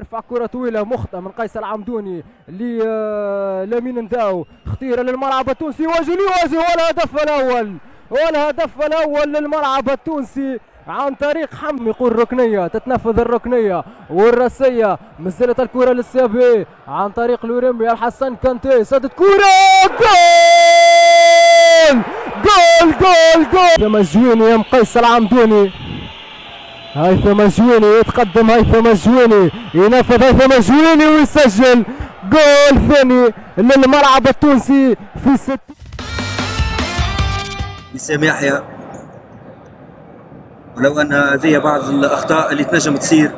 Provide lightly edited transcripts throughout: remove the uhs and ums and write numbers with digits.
يرفع كرة طويلة مخطئة من قيس العمدوني لامين نداو، خطيرة للملعب التونسي، يواجه والهدف الأول للملعب التونسي عن طريق حم. يقول ركنية، تتنفذ الركنية والراسية، مازالت الكرة للسيابي عن طريق لوريمبي. الحسن كانتي سدد كرة، جول هيثم الجويني يم قيس العمدوني. هيثم الجويني يتقدم، هيثم الجويني ينفذ، هيثم الجويني ويسجل جول ثاني للملعب التونسي في 60. وسام يحيى، ولو ان هذه بعض الاخطاء اللي تنجم تصير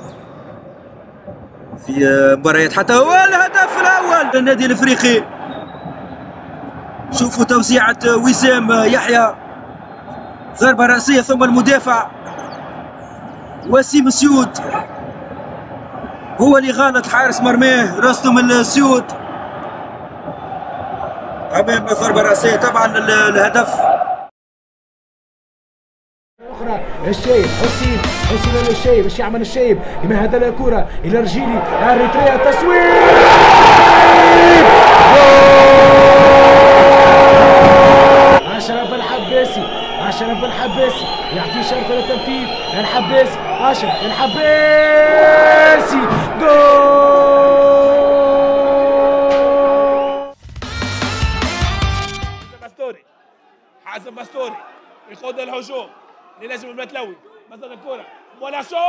في مباريات، حتى هو الهدف الاول للنادي الافريقي. شوفوا توزيعة وسام يحيى، ضربة رأسية ثم المدافع وسيم السيود هو اللي غالط حارس مرماه رستم السيود امام ضربة رأسية. طبعا الهدف اخرى الشايب حسين للشايب، ايش يعمل الشايب؟ يمهد الكرة الى رجيلي اريتريا، التصوير اشرف الحباسي يعطي شرطة للتنفيذ. الحباسي اشرف الحباسي جول. حازم باستوري يخوض الهجوم لنجم المتلوي، مثلا الكرة ولا شوط،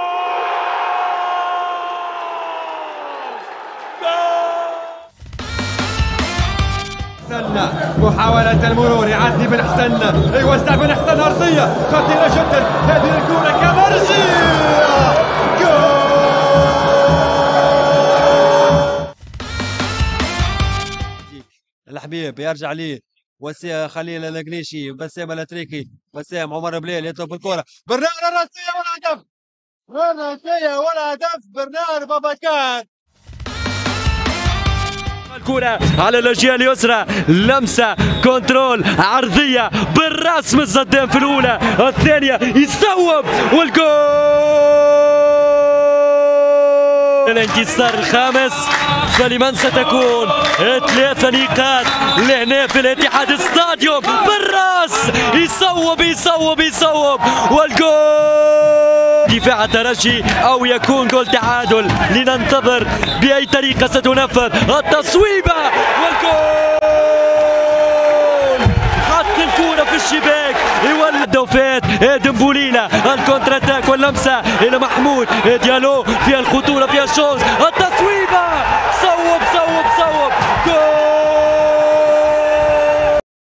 حسن محاولة المرور، يعدي بن حسن، يوزع بن حسن أرضية خطيرة جدا، هذه الكرة كمرجية جول. الحبيب يرجع ليه وسام خليل القنيشي، بسام الاتريكي، بسام عمر بليل يطلب الكرة، برنار الراسية والهدف، برنار بابكان. الكرة على الجهة اليسرى، لمسة كنترول عرضية بالراس من الصدام في الأولى، الثانية يصوب والجول. الانتصار الخامس، فلمن ستكون 3 نقاط لهنا في الاتحاد ستاديوم، بالراس يصوب والجول. دفاع الترجي او يكون جول تعادل، لننتظر باي طريقه ستنفذ التصويبه والجول. حط الكوره في الشباك، يولد وفات دمبوليلا، الكونتر اتاك واللمسه الى محمود ديالو، فيها الخطوره، فيها الشوز، التصويبه